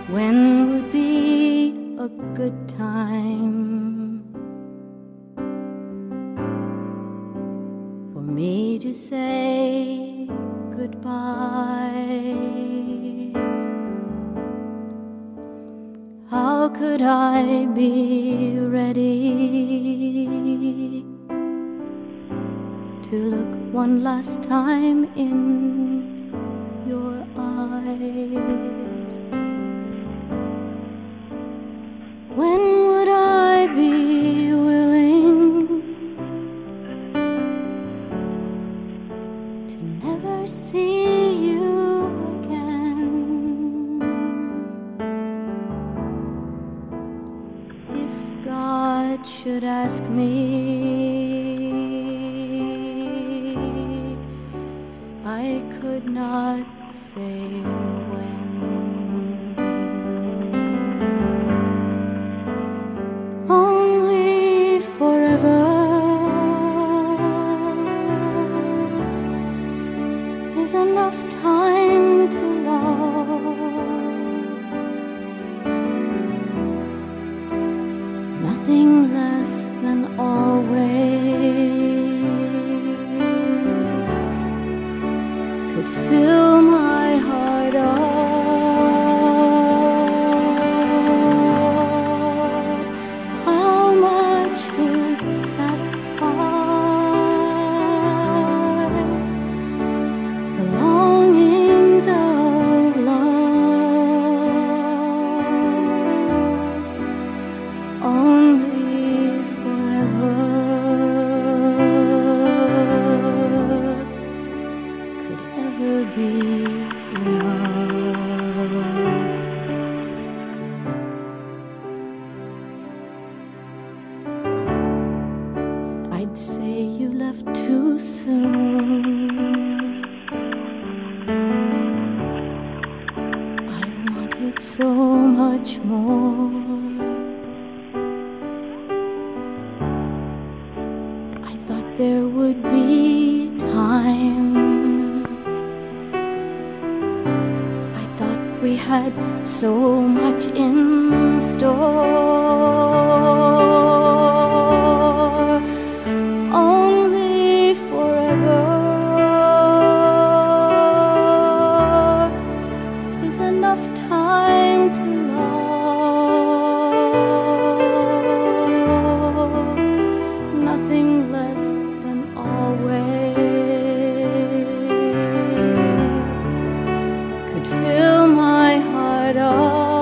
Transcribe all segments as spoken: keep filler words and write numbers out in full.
When would be a good time for me to say goodbye? How could I be ready to look one last time in your eyes? When would I be willing to never see you again? If God should ask me, I could not say when. Only forever is enough time to love, nothing less than always could fill my heart up. How much would satisfy the longings of love? Only forever could ever be enough. I'd say you left too soon. I wanted so much more. I thought there would be time. I thought we had so much in store. Only forever is enough time to love, nothing less than always could fill my heart up.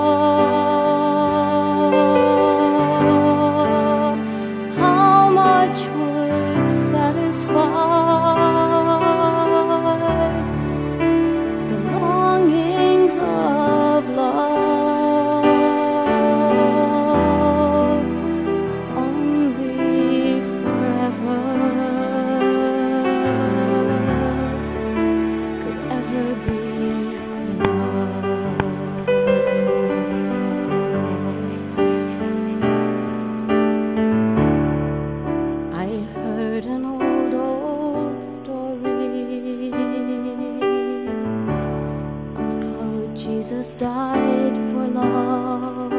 How much would satisfy the longings of love? Only forever could ever be enough. I heard an old, old story of how Jesus died for love.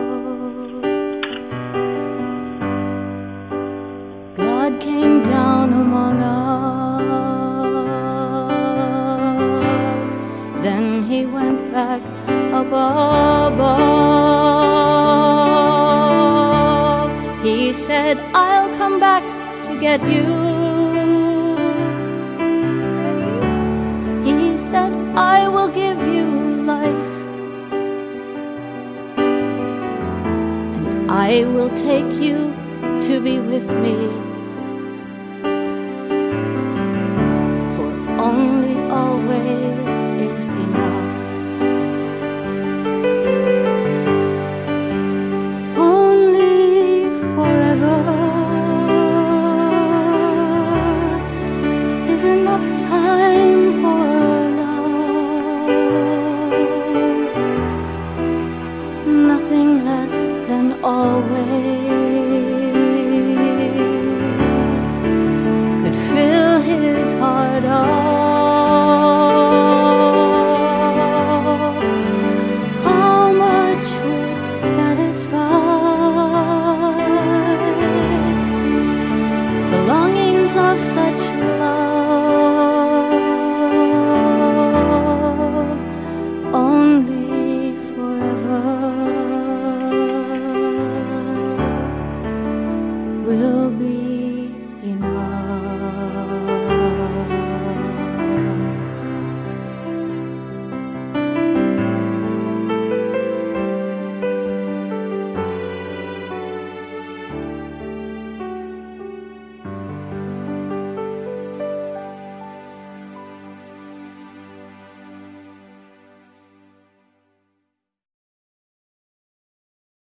God came down among us, then he went back up above. He said, I'll come back to get you. He said, I will give you life, and I will take you to be with me